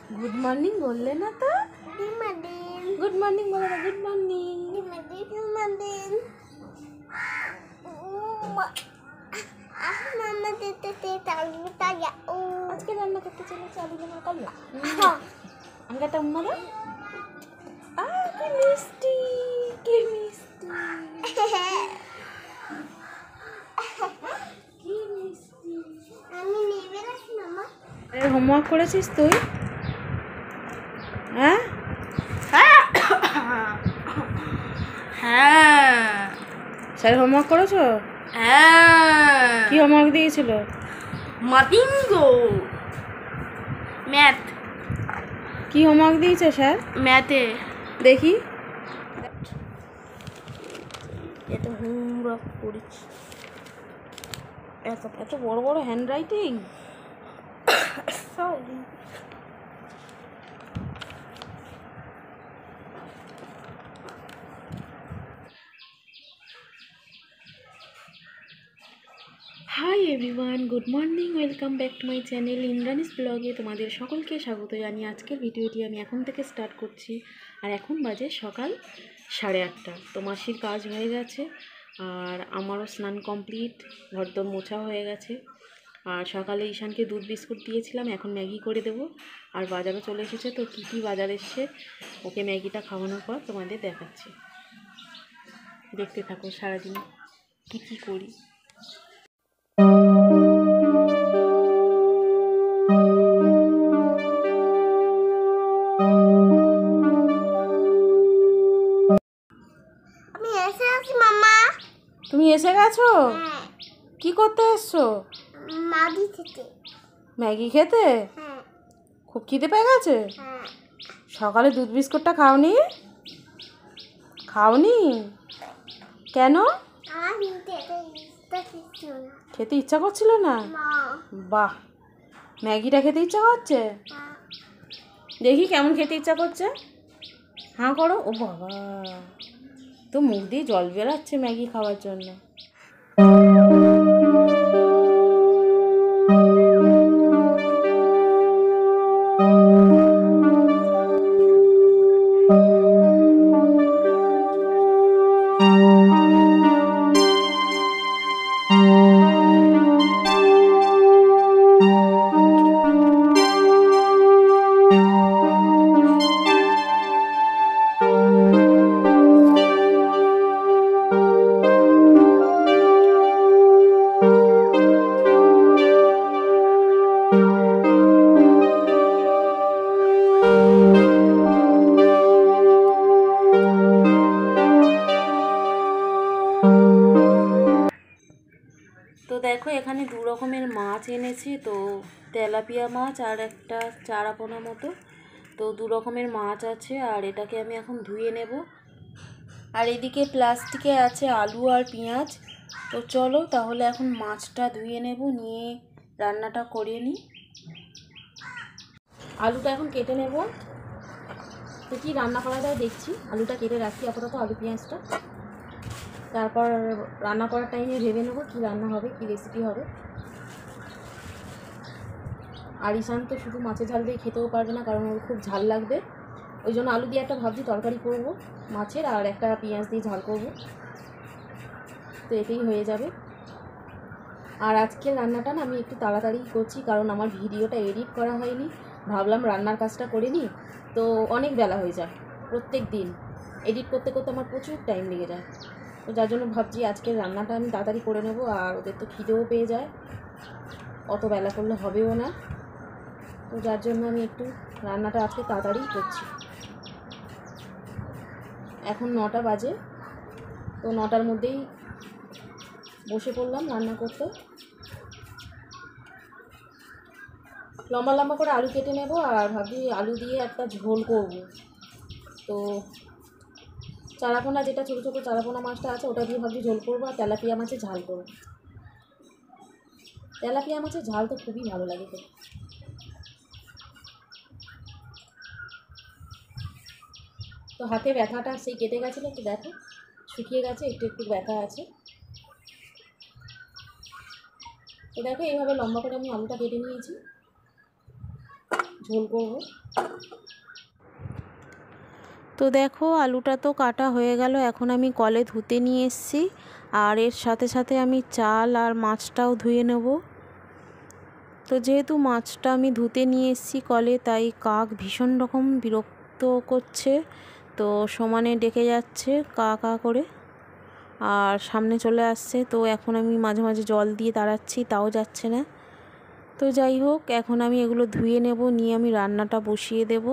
Good morning বললে না তো? গুড মর্নিং বলো না, গুড মর্নিং। আজকে রান্না করতে চলেছি আলু জন্য কাল্লা। আমাকে একটা উম্মা দাও। কি মিষ্টি, কি মিষ্টি, কি মিষ্টি। হোমওয়ার্ক করেছিস তুই? হ্যাঁ হ্যাঁ স্যার হোমওয়ার্ক করেছো? হ্যাঁ কি হোমওয়ার্ক দিয়েছিল? মাতিঙ্গো ম্যাথ। কি হোমওয়ার্ক দিয়েছে স্যার? ম্যাথে দেখি। এটা হোমওয়ার্ক করেছি। এত এত বড় বড় handwriting. Sorry. Hi everyone, good morning, welcome back to my channel Indrani's ব্লগে তোমাদের সকলকে স্বাগত জানিয়ে আজকের ভিডিওটি আমি এখন থেকে স্টার্ট করছি। আর এখন বাজে সকাল 8:30। তো মাসির কাজ হয়ে গেছে আর আমারও স্নান কমপ্লিট, ঘরদোর মোছা হয়ে গেছে। আর সকালে ঈশানকে দুধ বিস্কুট দিয়েছিলাম, এখন ম্যাগি করে দেবো। আর বাজারও চলে এসেছে, তো কী কী বাজার এসছে ওকে ম্যাগিটা খাওয়ানোর পর তোমাদের দেখাচ্ছি। দেখতে থাকো সারাদিন কী কী করি। তুমি এসে গেছো? কি করতে এসছো? ম্যাগি খেতে? খুব খিদে পেয়ে গেছে? সকালে দুধ বিস্কুটটা খাওনি? খাওনি কেন? খেতে ইচ্ছা করছিল না? বাহ, ম্যাগিটা খেতে ইচ্ছা করছে? দেখি কেমন খেতে ইচ্ছা করছে। হাঁ করো। ও বাবা, তো মুখ দিয়ে জল বেরাচ্ছে ম্যাগি খাওয়ার জন্য। তো দেখো এখানে দু রকমের মাছ এনেছি, তো তেলাপিয়া মাছ আর একটা চারাপোনা মতো। তো দু রকমের মাছ আছে আর এটাকে আমি এখন ধুয়ে নেব। আর এদিকে প্লাস্টিকে আছে আলু আর পেঁয়াজ। তো চলো তাহলে এখন মাছটা ধুয়ে নেব, নিয়ে রান্নাটা করে নিই। আলুটা এখন কেটে নেব। তো কী রান্না করা যায় দেখছি, আলুটা কেটে রাখি আপাতত, আলু পেঁয়াজটা। তারপর রান্না করার টাইমে ভেবে নেবো কী রান্না হবে, কী রেসিপি হবে। আর ঈশান তো শুধু মাছের ঝাল দিয়ে খেতেও পারবে না, কারণ ওর খুব ঝাল লাগবে। ওই জন্য আলু দিয়ে একটা ভাবছি তরকারি করব মাছের, আর একটা পেঁয়াজ দিয়ে ঝাল করব, তো এতেই হয়ে যাবে। আর আজকের রান্নাটা না আমি একটু তাড়াতাড়ি করছি, কারণ আমার ভিডিওটা এডিট করা হয়নি। ভাবলাম রান্নার কাজটা করে নিই, তো অনেক বেলা হয়ে যায়। প্রত্যেক দিন এডিট করতে করতে আমার প্রচুর টাইম লেগে যায়। তো যার জন্য ভাবছি আজকের রান্নাটা আমি তাড়াতাড়ি করে নেব। আর ওদের তো খিদেও পেয়ে যায়, অত বেলা করলে হবেও না। তো যার জন্য আমি একটু রান্নাটা আজকে তাড়াতাড়ি করছি। এখন 9টা বাজে, তো 9টার মধ্যেই বসে পড়লাম রান্না করতে। লম্বা লম্বা করে আলু কেটে নেব, আর ভাবছি আলু দিয়ে একটা ঝোল করব। তো চারাপোনা, যেটা ছোটো ছোটো চারাপোনা মাছটা আছে ওটা দিয়ে ভাবছি ঝোল করবো, আর তেলাপিয়া মাছের ঝাল করবো। তেলাপিয়া মাছের ঝাল তো খুবই ভালো লাগে খেতে। তো হাতে ব্যথাটা সেই কেটে গেছিলো, একটু দেখো শুকিয়ে গেছে, একটু একটু ব্যথা আছে। তো দেখো এইভাবে লম্বা করে আমি আলুটা কেটে নিয়েছি। ঝোল করব। তো দেখো আলুটা তো কাটা হয়ে গেল, এখন আমি কলে ধুতে নিয়ে এসেছি, আর এর সাথে সাথে আমি চাল আর মাছটাও ধুয়ে নেব। তো যেহেতু মাছটা আমি ধুতে নিয়ে এসেছি কলে, তাই কাক ভীষণ রকম বিরক্ত করছে, তো সমানে ডেকে যাচ্ছে কা কা করে, আর সামনে চলে আসছে। তো এখন আমি মাঝে মাঝে জল দিয়ে তাড়াচ্ছি, তাও যাচ্ছে না। তো যাই হোক, এখন আমি এগুলো ধুয়ে নেব, নিয়ে আমি রান্নাটা বসিয়ে দেব।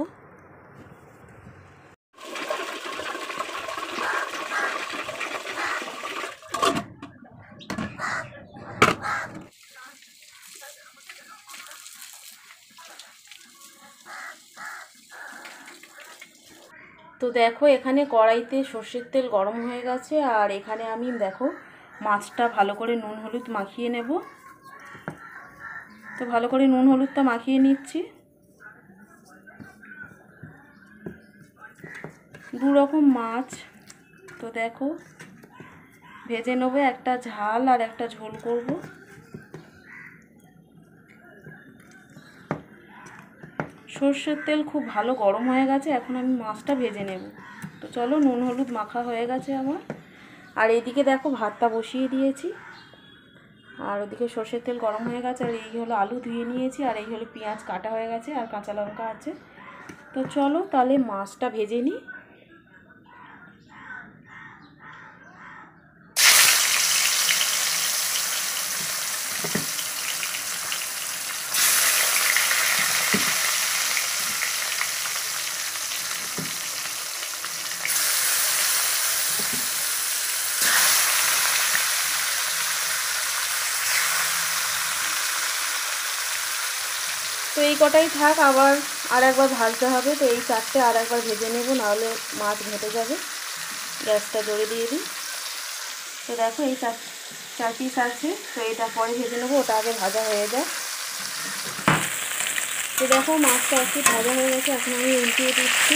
তো দেখো এখানে কড়াইতে সর্ষের তেল গরম হয়ে গেছে, আর এখানে আমি দেখো মাছটা ভালো করে নুন হলুদ মাখিয়ে নেব। তো ভালো করে নুন হলুদটা মাখিয়ে নিচ্ছি। দু রকম মাছ, তো দেখো ভেজে নেবো, একটা ঝাল আর একটা ঝোল করব। সর্ষের তেল খুব ভালো গরম হয়ে গেছে, এখন আমি মাছটা ভেজে নেব। তো চলো, নুন হলুদ মাখা হয়ে গেছে আমার, আর এইদিকে দেখো ভাতটা বসিয়ে দিয়েছি, আর ওদিকে সর্ষের তেল গরম হয়ে গেছে, আর এই হলো আলু ধুয়ে নিয়েছি, আর এই হলো পেঁয়াজ কাটা হয়ে গেছে, আর কাঁচা লঙ্কা আছে। তো চলো তাহলে মাছটা ভেজে নিই। তো এই কটাই থাক, আবার আর একবার ভাজতে হবে। তো এই চারটে আর একবার ভেজে নেব, নাহলে মাছ ঘেটে যাবে। গ্যাসটা জোরে দিয়ে দিই। তো দেখো এই চার পিস আছে, তো এটা পরে ভেজে নেবো, ওটা আগে ভাজা হয়ে যায়। তো দেখো মাছটা একটু ভাজা হয়ে গেছে, এখন আমি উল্টিয়ে দিচ্ছি।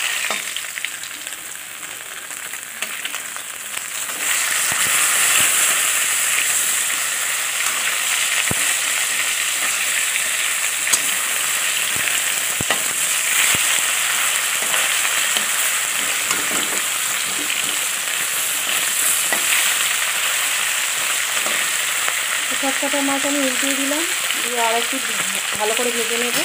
সব কটা মাছ আমি উল্টিয়ে দিলাম, দিয়ে আর একটু ভালো করে ভেজে নেব।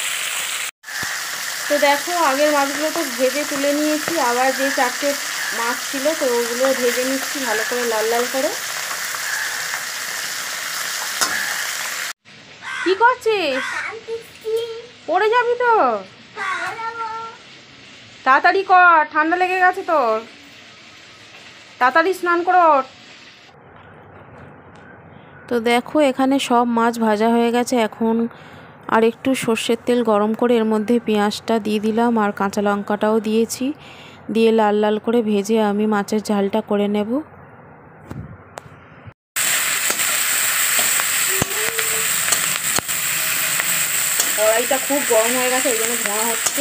তো দেখো আগের মাছগুলো তো ভেজে তুলে নিয়েছি, আবার যে চারটে মাছ ছিল তো ওগুলো ভেজে নিচ্ছি ভালো করে লাল লাল করে। কি করছিস? পড়ে যাবি তো, তাড়াতাড়ি কর, ঠান্ডা লেগে গেছে তোর, তাড়াতাড়ি স্নান করো। তো দেখো এখানে সব মাছ ভাজা হয়ে গেছে, এখন আর একটু সর্ষের তেল গরম করে এর মধ্যে পেঁয়াজটা দিয়ে দিলাম, আর কাঁচা লঙ্কাটাও দিয়েছি, দিয়ে লাল লাল করে ভেজে আমি মাছের ঝালটা করে নেব। কড়াইটা খুব গরম হয়ে গেছে, ওই জন্য ধোঁয়া হচ্ছে।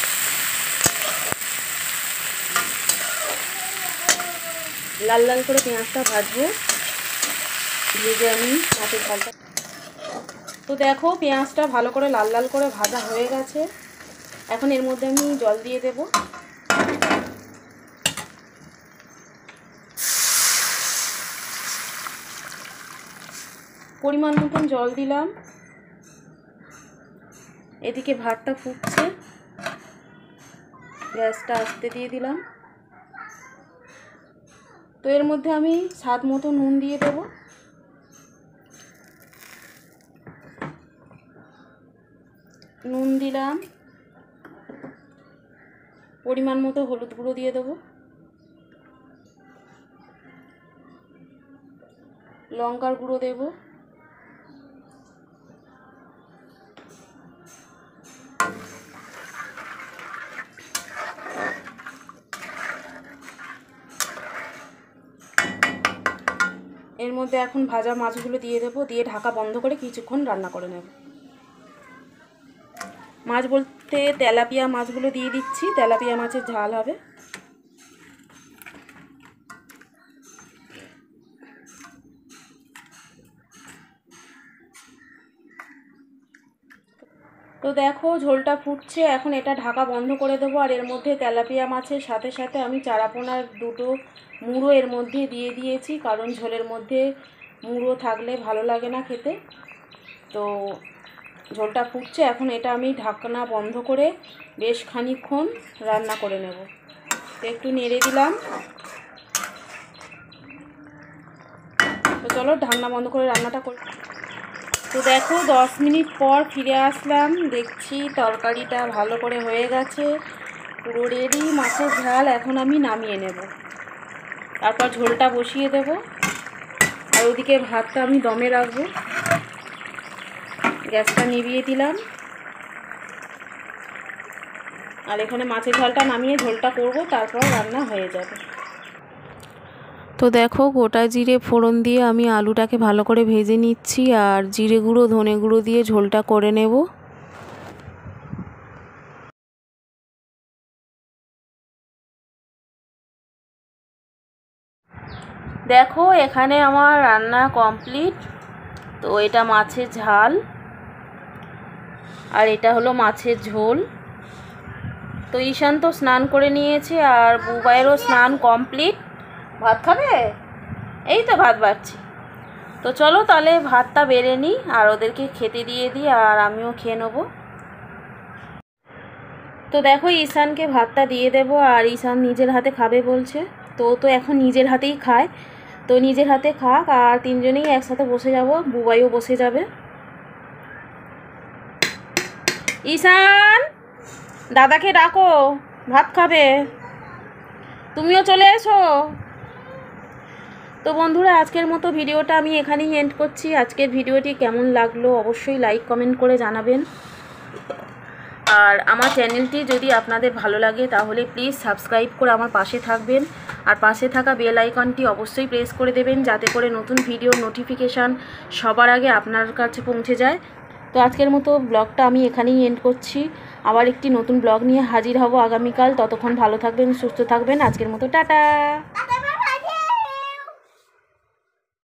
লাল লাল করে পেঁয়াজটা ভাজবো, ভেজে আমি মাছের ঝালটা। তো দেখো পেঁয়াজটা ভালো করে লাল লাল করে ভাজা হয়ে গেছে, এখন এর মধ্যে আমি জল দিয়ে দেব। পরিমাণ মতন জল দিলাম। এদিকে ভাতটা ফুটছে, গ্যাসটা আস্তে দিয়ে দিলাম। তো এর মধ্যে আমি স্বাদ মতো নুন দিয়ে দেব। নুন দিলাম, পরিমাণ মতো হলুদ গুঁড়ো দিয়ে দেবো, লঙ্কার গুঁড়ো দেব, এর মধ্যে এখন ভাজা মাছগুলো দিয়ে দেবো, দিয়ে ঢাকা বন্ধ করে কিছুক্ষণ রান্না করে নেব। মাছ বলতে তেলাপিয়া মাছগুলো দিয়ে দিচ্ছি, তেলাপিয়া মাছের ঝাল হবে। তো তো দেখো ঝোলটা ফুটছে, এখন এটা ঢাকা বন্ধ করে দেবো। আর এর মধ্যে তেলাপিয়া মাছের সাথে সাথে আমি চারাপোনার দুটো মুড়ো এর মধ্যে দিয়ে দিয়েছি, কারণ ঝোলের মধ্যে মুড়ো থাকলে ভালো লাগে না খেতে। তো ঝোলটা ফুটছে, এখন এটা আমি ঢাকনা বন্ধ করে বেশ খানিকক্ষণ রান্না করে নেব। তো একটু নেড়ে দিলাম। তো চলো ঢাকনা বন্ধ করে রান্নাটা করি। তো দেখো 10 মিনিট পর ফিরে আসলাম, দেখছি তরকারিটা ভালো করে হয়ে গেছে, পুরো রেডি মাছের ঝাল। এখন আমি নামিয়ে নেব, তারপর ঝোলটা বসিয়ে দেব। আর ওদিকে ভাতটা আমি দমে রাখবো। গ্যাসটা নিভিয়ে দিলাম, আর এখানে মাছের ঝালটা নামিয়ে ঝোলটা করব, তারপর রান্না হয়ে যাবে। তো দেখো গোটা জিরে ফোড়ন দিয়ে আমি আলুটাকে ভালো করে ভেজে নিচ্ছি, আর জিরে গুঁড়ো ধনে গুঁড়ো দিয়ে ঝোলটা করে নেব। দেখো এখানে আমার রান্না কমপ্লিট। তো এটা মাছের ঝাল, আর এটা হলো মাছের ঝোল। তো ঈশান তো স্নান করে নিয়েছে, আর বুবাইয়েরও স্নান কমপ্লিট। ভাত খাবে? এই তো ভাত বাড়ছি। তো চলো তাহলে ভাতটা বেড়ে নিই, আর ওদেরকে খেতে দিয়ে দিই, আর আমিও খেয়ে নেবো। তো দেখো ঈশানকে ভাতটা দিয়ে দেবো, আর ঈশান নিজের হাতে খাবে বলছে। তো এখন নিজের হাতেই খায়। তো নিজের হাতে খাক, আর তিনজনেই একসাথে বসে যাব, বুবাইও বসে যাবে। ঈশান, দাদাকে ডাকো, ভাত খাবে। তুমিও চলে এসো। তো বন্ধুরা, আজকের মতো ভিডিওটা আমি এখানেই এন্ড করছি। আজকের ভিডিওটি কেমন লাগলো অবশ্যই লাইক কমেন্ট করে জানাবেন। আর আমার চ্যানেলটি যদি আপনাদের ভালো লাগে তাহলে প্লিজ সাবস্ক্রাইব করে আমার পাশে থাকবেন, আর পাশে থাকা বেল আইকনটি অবশ্যই প্রেস করে দেবেন, যাতে করে নতুন ভিডিওর নোটিফিকেশান সবার আগে আপনার কাছে পৌঁছে যায়। তো আজকের মতো ব্লগটা আমি এখানেই এন্ড করছি। আবার একটি নতুন ব্লগ নিয়ে হাজির হব আগামীকাল। ততক্ষণ ভালো থাকবেন, সুস্থ থাকবেন। আজকের মতো টাটা।